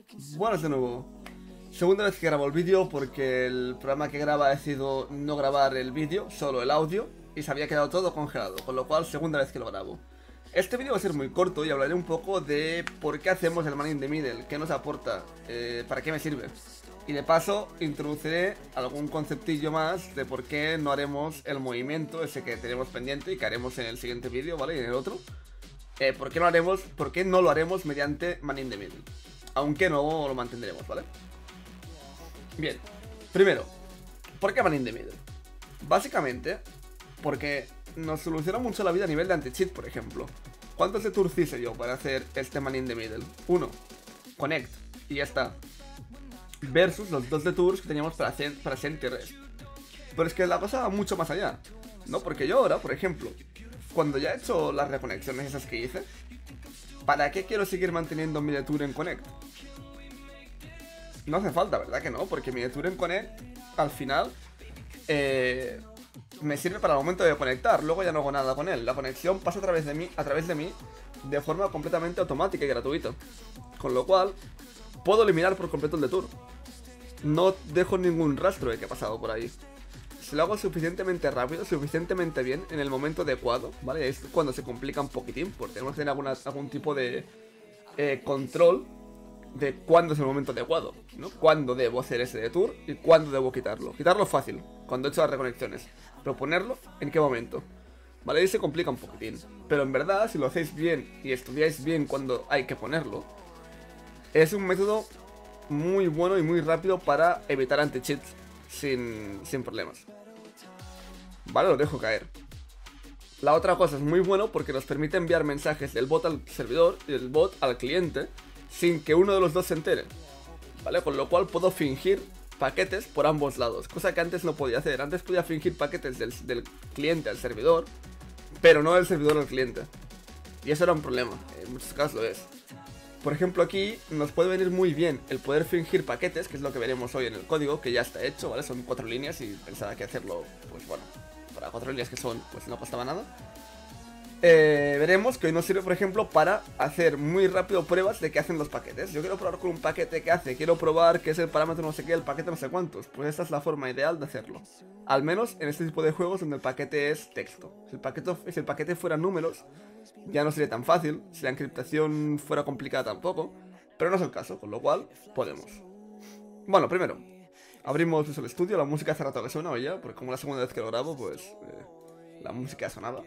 Buenas de nuevo. Segunda vez que grabo el vídeo porque el programa que graba ha decidido no grabar el vídeo, solo el audio, y se había quedado todo congelado, con lo cual segunda vez que lo grabo. Este vídeo va a ser muy corto y hablaré un poco de por qué hacemos el Man in the Middle, qué nos aporta, para qué me sirve. Y de paso introduciré algún conceptillo más de por qué no haremos el movimiento ese que tenemos pendiente y que haremos en el siguiente vídeo, ¿vale? Y en el otro. ¿Por qué no lo haremos mediante Man in the Middle? Aunque no lo mantendremos, ¿vale? Bien, primero, ¿por qué Man in the Middle? Básicamente, porque nos soluciona mucho la vida a nivel de anti-cheat, por ejemplo. ¿Cuántos de tours hice yo para hacer este Man in the Middle? Uno, Connect, y ya está. Versus los dos de tours que teníamos para Sent y Rest. Pero es que la cosa va mucho más allá, ¿no? Porque yo ahora, por ejemplo, cuando ya he hecho las reconexiones esas que hice, ¿para qué quiero seguir manteniendo mi detour en Connect? No hace falta, ¿verdad que no? Porque mi detour en Connect, al final, me sirve para el momento de conectar. Luego ya no hago nada con él. La conexión pasa a través de mí, de forma completamente automática y gratuita. Con lo cual, puedo eliminar por completo el detour. No dejo ningún rastro de que ha pasado por ahí. Si lo hago suficientemente rápido, suficientemente bien, en el momento adecuado, ¿vale? Es cuando se complica un poquitín, porque tenemos que tener algún tipo de control de cuándo es el momento adecuado, ¿no? Cuándo debo hacer ese detour y cuándo debo quitarlo. Quitarlo es fácil, cuando he hecho las reconexiones. Pero ponerlo, ¿en qué momento? ¿Vale? Ahí se complica un poquitín. Pero en verdad, si lo hacéis bien y estudiáis bien cuando hay que ponerlo, es un método muy bueno y muy rápido para evitar anti-cheats sin problemas. Vale, lo dejo caer. La otra cosa es muy bueno porque nos permite enviar mensajes del bot al servidor y del bot al cliente sin que uno de los dos se entere, ¿vale? Con lo cual puedo fingir paquetes por ambos lados, cosa que antes no podía hacer. Antes podía fingir paquetes del cliente al servidor, pero no del servidor al cliente. Y eso era un problema, en muchos casos lo es. Por ejemplo, aquí nos puede venir muy bien el poder fingir paquetes, que es lo que veremos hoy en el código, que ya está hecho, ¿vale? Son 4 líneas y pensaba que hacerlo, pues bueno, para 4 líneas que son, pues no costaba nada. Veremos que hoy nos sirve, por ejemplo, para hacer muy rápido pruebas de qué hacen los paquetes. Yo quiero probar con un paquete que hace, quiero probar qué es el parámetro no sé qué, el paquete no sé cuántos. Pues esta es la forma ideal de hacerlo. Al menos en este tipo de juegos donde el paquete es texto. Si el paquete fuera números, ya no sería tan fácil. Si la encriptación fuera complicada tampoco. Pero no es el caso, con lo cual podemos. Bueno, primero, abrimos Visual Studio. La música hace rato que suena hoy ya, porque como la segunda vez que lo grabo, pues la música sonaba.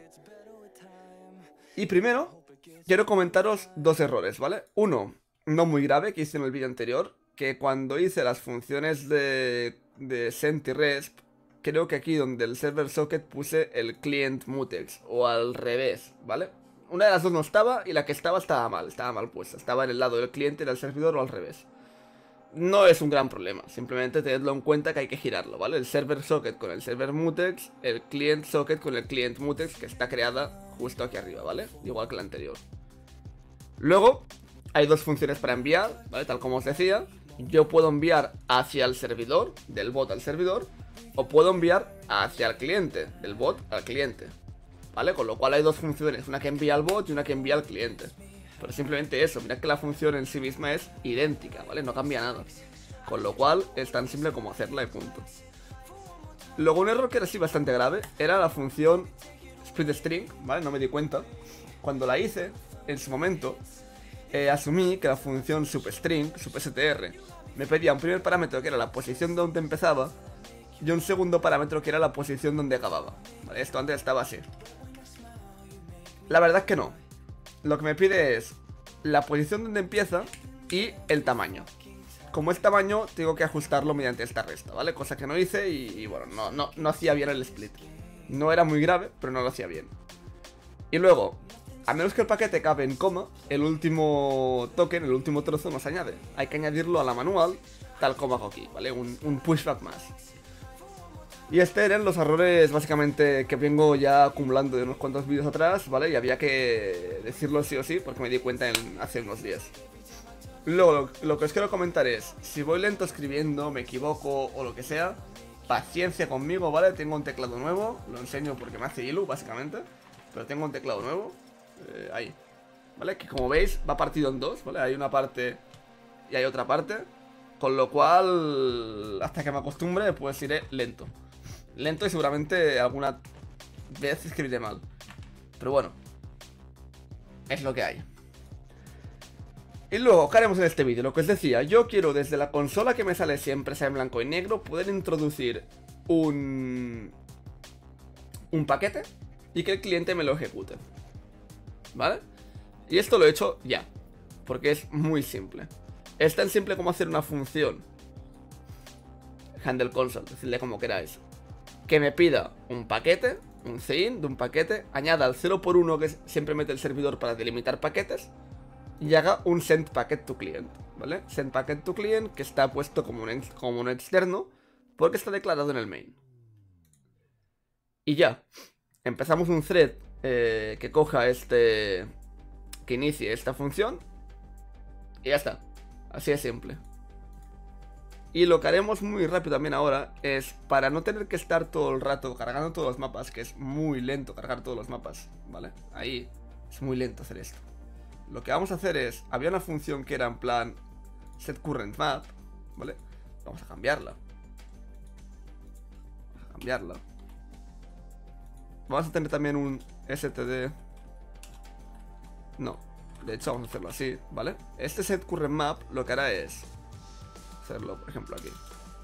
Y primero, quiero comentaros dos errores, ¿vale? Uno, no muy grave, que hice en el vídeo anterior, que cuando hice las funciones de Sent y Resp, creo que aquí donde el server socket puse el client mutex, o al revés, ¿vale? Una de las dos no estaba y la que estaba mal puesta, estaba en el lado del cliente del servidor o al revés. No es un gran problema, simplemente tenedlo en cuenta que hay que girarlo, ¿vale? El server socket con el server mutex, el client socket con el client mutex, que está creada justo aquí arriba, ¿vale? Igual que la anterior. Luego, hay dos funciones para enviar, ¿vale? Tal como os decía. Yo puedo enviar hacia el servidor, del bot al servidor, o puedo enviar hacia el cliente, del bot al cliente, ¿vale? Con lo cual hay dos funciones, una que envía al bot y una que envía al cliente. Pero simplemente eso, mirad que la función en sí misma es idéntica, ¿vale? No cambia nada. Con lo cual es tan simple como hacerla y punto. Luego un error que era así bastante grave era la función split-string, ¿vale? No me di cuenta. Cuando la hice, en su momento, asumí que la función substring, substr, me pedía un primer parámetro que era la posición donde empezaba y un segundo parámetro que era la posición donde acababa, ¿vale? Esto antes estaba así. La verdad es que no. Lo que me pide es la posición donde empieza y el tamaño. Como es tamaño, tengo que ajustarlo mediante esta resta, ¿vale? Cosa que no hice y bueno, no hacía bien el split. No era muy grave, pero no lo hacía bien. Y luego, a menos que el paquete cabe en coma, el último token, el último trozo no se añade. Hay que añadirlo a la manual, tal como hago aquí, ¿vale? Un pushback más. Y este eran los errores básicamente que vengo ya acumulando de unos cuantos vídeos atrás, ¿vale? Y había que decirlo sí o sí porque me di cuenta hace unos días. Luego, lo que os quiero comentar es, si voy lento escribiendo, me equivoco o lo que sea, paciencia conmigo, ¿vale? Tengo un teclado nuevo, lo enseño porque me hace ilu, básicamente. Pero tengo un teclado nuevo, ahí, ¿vale? Que como veis va partido en dos, ¿vale? Hay una parte y hay otra parte. Con lo cual, hasta que me acostumbre, pues iré lento. Lento y seguramente alguna vez escribiré mal. Pero bueno, es lo que hay. Y luego, ¿qué haremos en este vídeo? Lo que os decía, yo quiero desde la consola que me sale siempre, sea en blanco y negro, poder introducir un paquete y que el cliente me lo ejecute. ¿Vale? Y esto lo he hecho ya, porque es muy simple. Es tan simple como hacer una función handle console, decidle como queráis, que me pida un paquete, un cin de un paquete, añada el 0x1 que siempre mete el servidor para delimitar paquetes, y haga un send packet to client, ¿vale? Send packet to client que está puesto como un externo porque está declarado en el main. Y ya, empezamos un thread que coja que inicie esta función y ya está. Así de simple. Y lo que haremos muy rápido también ahora es, para no tener que estar todo el rato cargando todos los mapas, que es muy lento cargar todos los mapas, ¿vale? Ahí es muy lento hacer esto. Lo que vamos a hacer es, había una función que era en plan setCurrentMap, ¿vale? Vamos a cambiarla. Vamos a tener también un std. No, de hecho vamos a hacerlo así, ¿vale? Este setCurrentMap lo que hará es hacerlo, por ejemplo, aquí.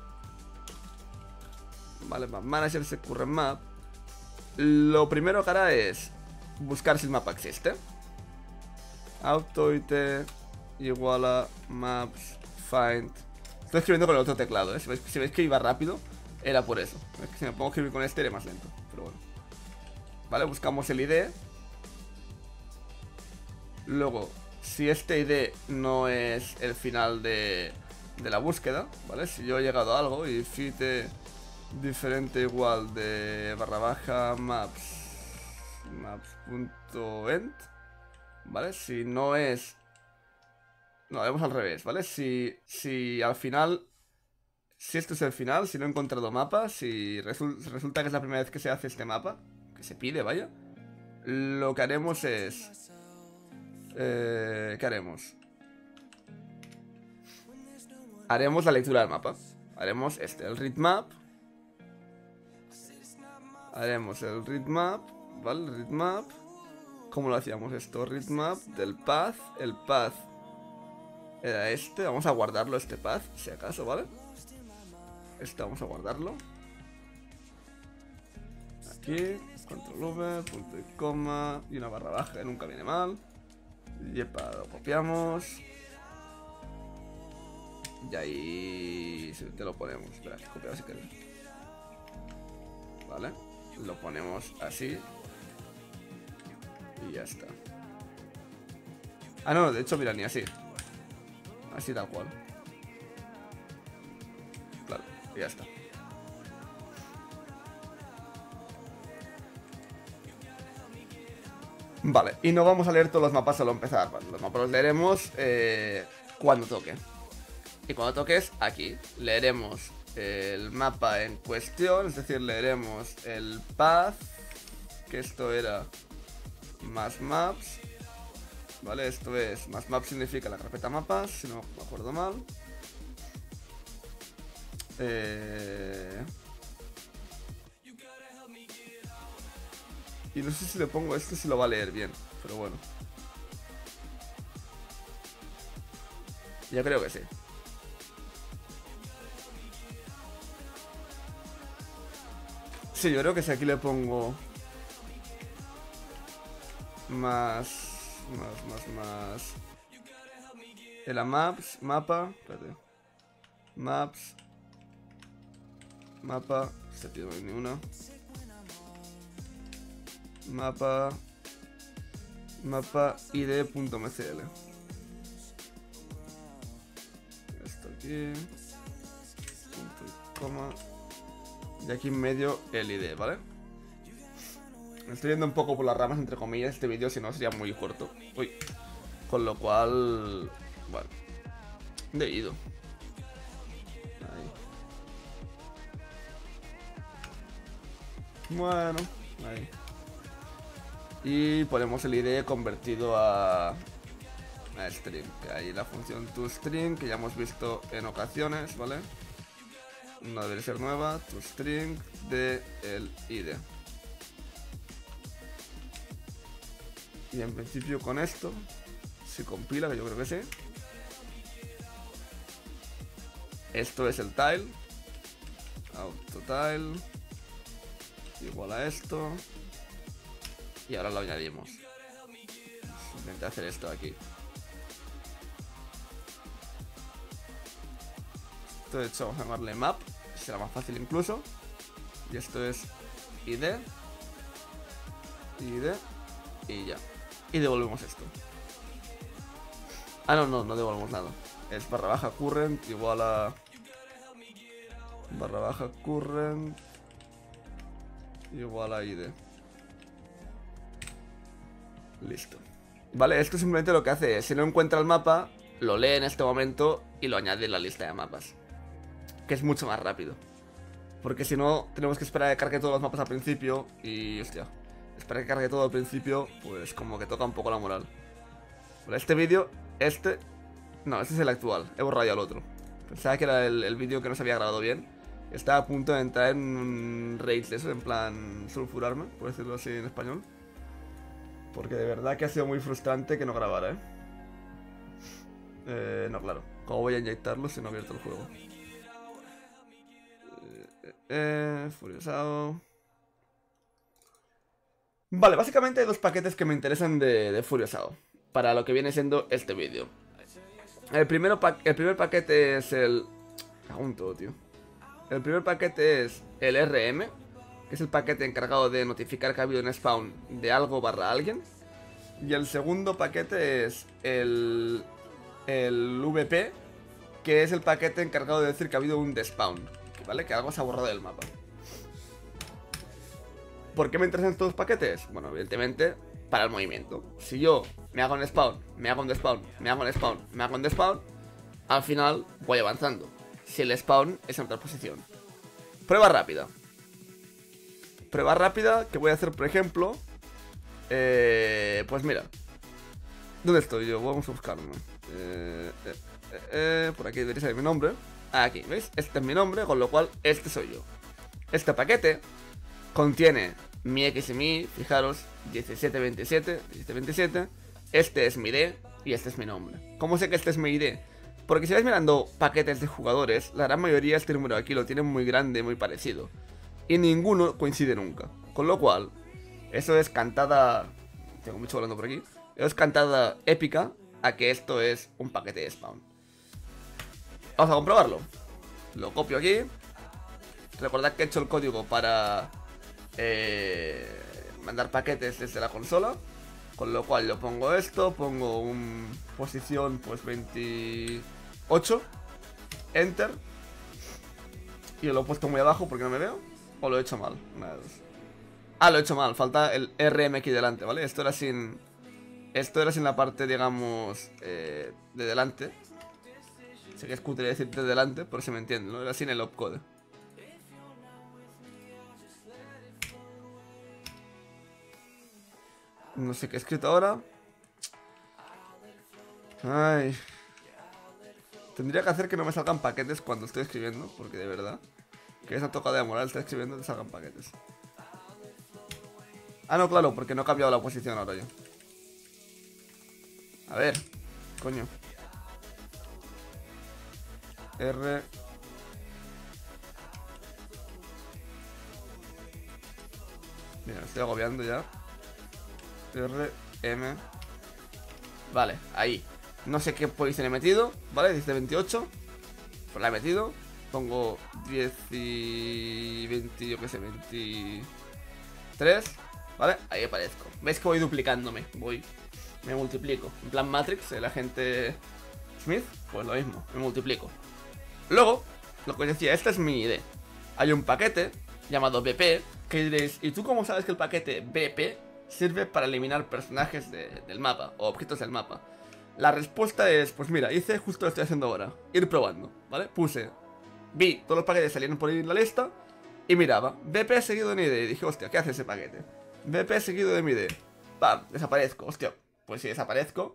Vale, Map Manager setCurrentMap. Lo primero que hará es buscar si el mapa existe. Auto-it igual a maps find. Estoy escribiendo con el otro teclado, ¿eh? Si veis que iba rápido, era por eso. Es que si me pongo a escribir con este, iré más lento. Pero bueno. Vale, buscamos el ID. Luego, si este ID no es el final de la búsqueda, ¿vale? Si yo he llegado a algo y fit diferente igual de // maps.end, ¿vale? Si no es... No, haremos al revés, ¿vale? Si al final... Si esto es el final, si no he encontrado mapa, si resulta que es la primera vez que se hace este mapa, que se pide, vaya, lo que haremos es... ¿qué haremos? Haremos la lectura del mapa. Haremos el read map. Haremos el read map, ¿vale? El read map. ¿Cómo lo hacíamos esto? Read map del path. El path era este. Vamos a guardarlo, este path, si acaso, ¿vale? Este vamos a guardarlo. Aquí, control V, punto y coma y una // que nunca viene mal. Yepa, lo copiamos. Y ahí te lo ponemos. Espera, copiado si quieres. Vale, lo ponemos así. Y ya está. Ah, no, de hecho, mira, ni así. Así tal cual. Claro, y ya está. Vale, y no vamos a leer todos los mapas solo empezar. Vale, los mapas los leeremos cuando toque. Y cuando toques, aquí, leeremos el mapa en cuestión, es decir, leeremos el path, que esto era más maps, ¿vale? Esto es, más maps significa la carpeta mapas, si no me acuerdo mal. Y no sé si le pongo esto, si lo va a leer bien, pero bueno. Yo creo que sí. Sí, yo creo que si aquí le pongo más el maps, mapa, espérate. Maps, mapa, este tío no hay ni una. Mapa id.mcl. Esto aquí, punto y coma. Y aquí en medio el ID, ¿vale? Me estoy yendo un poco por las ramas, entre comillas, este vídeo, si no sería muy corto. Uy. Con lo cual... Bueno. De ido. Ahí. Bueno, ahí. Y ponemos el ID convertido a a string, que hay la función toString que ya hemos visto en ocasiones, ¿vale? No debería ser nueva, toString de el id. Y en principio con esto, si compila, que yo creo que sí. Esto es el tile. AutoTile. Igual a esto. Y ahora lo añadimos. Intenté hacer esto aquí. Esto de hecho vamos a llamarle map. Será más fácil incluso. Y esto es id. id. Y ya. Y devolvemos esto. Ah, no devolvemos nada. Es _ current igual a _ current igual a id. Listo. Vale, esto simplemente lo que hace es, si no encuentra el mapa, lo lee en este momento y lo añade en la lista de mapas, que es mucho más rápido. Porque si no, tenemos que esperar a que cargue todos los mapas al principio. Y, hostia, esperar a que cargue todo al principio, pues como que toca un poco la moral. Vale, este vídeo, no, este es el actual, he borrado ya el otro. Pensaba que era el vídeo que no se había grabado bien. Estaba a punto de entrar en un rage de eso, en plan sulfurarme, por decirlo así en español. Porque de verdad que ha sido muy frustrante que no grabara, no, claro. ¿Cómo voy a inyectarlo si no he abierto el juego? Furiosado. Vale, básicamente hay dos paquetes que me interesan de Furiosado para lo que viene siendo este vídeo. El primer paquete es el... Junto, tío. El primer paquete es el RM, que es el paquete encargado de notificar que ha habido un spawn de algo / alguien. Y el segundo paquete es el VP, que es el paquete encargado de decir que ha habido un despawn, ¿vale? Que algo se ha borrado del mapa. ¿Por qué me interesan estos paquetes? Bueno, evidentemente, para el movimiento. Si yo me hago un spawn, me hago un despawn, me hago un spawn, me hago un despawn, al final voy avanzando. Si el spawn es en otra posición. Prueba rápida. Prueba rápida que voy a hacer, por ejemplo. Pues mira. ¿Dónde estoy yo? Vamos a buscarme. Por aquí debería ser mi nombre. Aquí, ¿veis? Este es mi nombre, con lo cual este soy yo. Este paquete contiene mi X y mi Y, fijaros, 1727, 1727. Este es mi ID y este es mi nombre. ¿Cómo sé que este es mi ID? Porque si vais mirando paquetes de jugadores, la gran mayoría este número aquí lo tienen muy grande, muy parecido. Y ninguno coincide nunca. Con lo cual, eso es cantada... Tengo mucho volando por aquí. Eso es cantada épica a que esto es un paquete de spawn. Vamos a comprobarlo. Lo copio aquí. Recordad que he hecho el código para mandar paquetes desde la consola. Con lo cual yo pongo esto, pongo un posición pues 28, enter. Y lo he puesto muy abajo porque no me veo. O lo he hecho mal, una de dos. Ah, lo he hecho mal, falta el RM aquí delante, ¿vale? Esto era sin la parte, digamos, de delante. Sé que es cutre decir de delante, por si me entienden, ¿no? Era sin el opcode. No sé qué he escrito ahora. Ay. Tendría que hacer que no me salgan paquetes cuando estoy escribiendo, porque de verdad que esa tocada de moral está escribiendo te salgan paquetes. Ah, no, claro, porque no he cambiado la posición ahora yo. A ver, coño. R. Mira, me estoy agobiando ya. R, M. Vale, ahí. No sé qué posición he metido, ¿vale? Dice 28. Pues la he metido. Pongo 10 y 20, yo qué sé, 23. ¿Vale? Ahí aparezco. ¿Veis que voy duplicándome? Me multiplico. En plan Matrix, el agente Smith, pues lo mismo, me multiplico. Luego, lo que os decía, esta es mi ID. Hay un paquete llamado BP, que diréis, ¿y tú cómo sabes que el paquete BP sirve para eliminar personajes del mapa o objetos del mapa? La respuesta es, pues mira, hice justo lo que estoy haciendo ahora, ir probando, ¿vale? Vi todos los paquetes salieron por ahí en la lista y miraba, BP seguido de mi ID, y dije, hostia, ¿qué hace ese paquete? BP seguido de mi ID, ¡pam! Desaparezco, hostia, pues si desaparezco,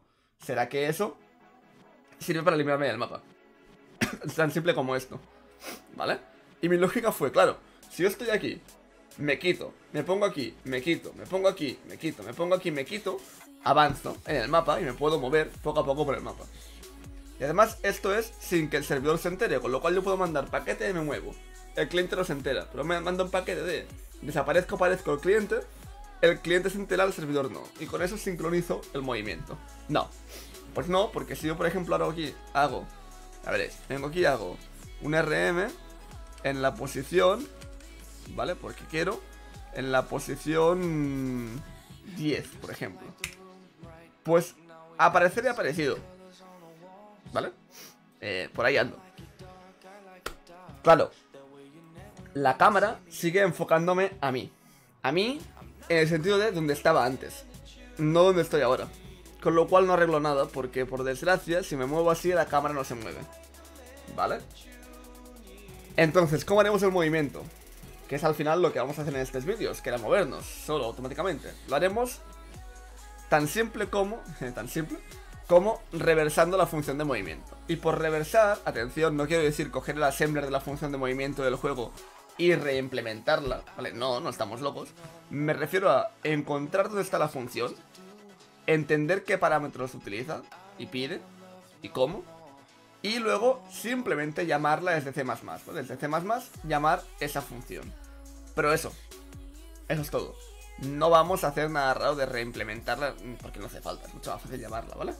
¿Será que eso sirve para eliminarme del mapa? Es tan simple como esto, ¿vale? Y mi lógica fue, claro, si yo estoy aquí, me quito, me pongo aquí, me quito, me pongo aquí, me quito, me pongo aquí, me quito, avanzo en el mapa y me puedo mover poco a poco por el mapa. Y además esto es sin que el servidor se entere, con lo cual yo puedo mandar paquete y me muevo. El cliente no se entera, pero me manda un paquete de desaparezco, aparezco el cliente se entera, el servidor no. Y con eso sincronizo el movimiento. No, pues no, porque si yo por ejemplo ahora aquí hago, a veréis, vengo aquí y hago un RM en la posición, ¿vale? Porque quiero, en la posición 10, por ejemplo. Pues aparecer y aparecido, ¿vale? Por ahí ando. Claro, la cámara sigue enfocándome a mí. A mí, en el sentido de donde estaba antes, no donde estoy ahora. Con lo cual no arreglo nada, porque por desgracia, si me muevo así, la cámara no se mueve, ¿vale? Entonces, ¿cómo haremos el movimiento? Que es al final lo que vamos a hacer en estos vídeos, que era movernos, solo, automáticamente. Lo haremos tan simple como reversando la función de movimiento. Y por reversar, atención, no quiero decir coger el assembler de la función de movimiento del juego y reimplementarla, ¿vale? No estamos locos. Me refiero a encontrar dónde está la función, entender qué parámetros utiliza y pide y cómo, y luego simplemente llamarla desde C++, ¿vale? Desde C++ llamar esa función. Pero eso es todo. No vamos a hacer nada raro de reimplementarla, porque no hace falta, es mucho más fácil llamarla, ¿vale?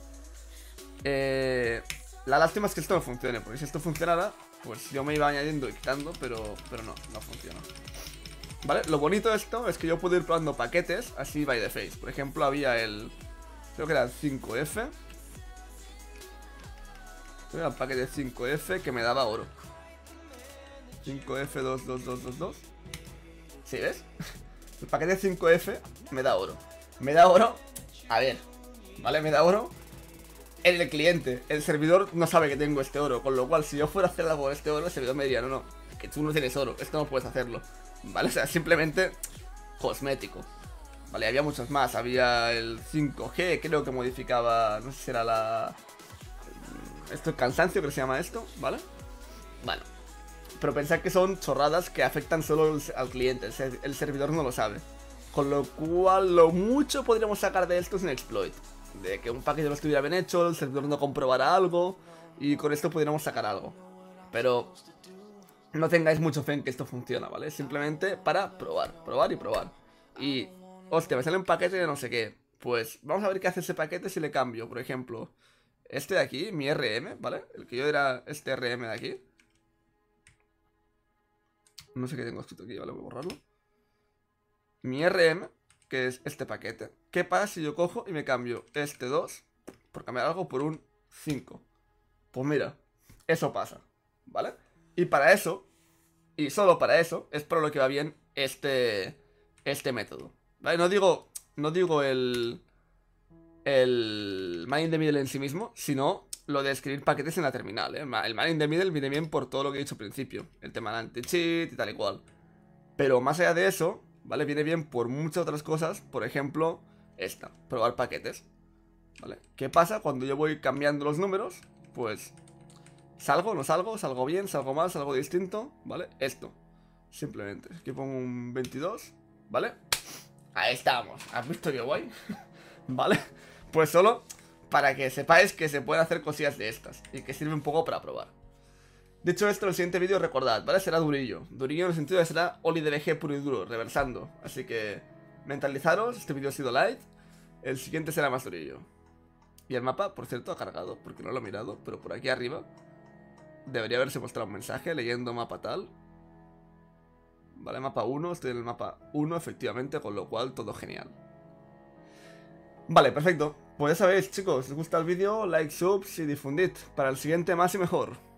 La lástima es que esto no funcione, porque si esto funcionara, pues yo me iba añadiendo y quitando, pero no funciona. ¿Vale? Lo bonito de esto es que yo puedo ir probando paquetes así by the face. Por ejemplo, había creo que era el 5F. Creo que era el paquete 5F que me daba oro. 5F22222. ¿Sí, ves? El paquete 5F me da oro. Me da oro, a ver, ¿vale? Me da oro en el cliente. El servidor no sabe que tengo este oro, con lo cual si yo fuera a hacer algo de este oro, el servidor me diría, no, que tú no tienes oro, esto no puedes hacerlo, ¿vale? O sea, simplemente cosmético, ¿vale? Había muchos más, había el 5G, creo que modificaba, no sé si era esto es cansancio, creo que se llama esto, ¿vale? Bueno, pero pensad que son chorradas que afectan solo al cliente, el servidor no lo sabe. Con lo cual, lo mucho podríamos sacar de esto es un exploit. De que un paquete no estuviera bien hecho, el servidor no comprobara algo, y con esto podríamos sacar algo. Pero no tengáis mucho fe en que esto funciona, ¿vale? Simplemente para probar y probar. Y, hostia, me sale un paquete de no sé qué. Pues vamos a ver qué hace ese paquete si le cambio. Por ejemplo, este de aquí, mi RM, ¿vale? El que yo era este RM de aquí. No sé qué tengo escrito aquí, ¿vale? Voy a borrarlo. Mi RM, que es este paquete. ¿Qué pasa si yo cojo y me cambio este 2 por cambiar algo por un 5? Pues mira, eso pasa, ¿vale? Y para eso, y solo para eso, es por lo que va bien este método, ¿vale? No digo el man in the middle en sí mismo, sino lo de escribir paquetes en la terminal, ¿eh? El man in the middle viene bien por todo lo que he dicho al principio, el tema del anti-cheat y tal y cual. Pero más allá de eso, ¿vale? Viene bien por muchas otras cosas, por ejemplo, probar paquetes, ¿vale? ¿Qué pasa cuando yo voy cambiando los números? Pues, salgo, no salgo, salgo bien, salgo mal, salgo distinto, ¿vale? Esto, simplemente, aquí pongo un 22, ¿vale? Ahí estamos, ¿has visto qué guay? ¿Vale? Pues solo para que sepáis que se pueden hacer cosillas de estas y que sirve un poco para probar. Dicho esto, en el siguiente vídeo recordad, ¿vale? Será durillo. Durillo en el sentido de será OliDBG puro y duro, reversando. Así que mentalizaros, este vídeo ha sido light. El siguiente será más durillo. Y el mapa, por cierto, ha cargado, porque no lo he mirado, pero por aquí arriba debería haberse mostrado un mensaje leyendo mapa tal. Vale, mapa 1, estoy en el mapa 1 efectivamente, con lo cual todo genial. Vale, perfecto. Pues ya sabéis, chicos, si os gusta el vídeo, like, subs y difundid. Para el siguiente más y mejor.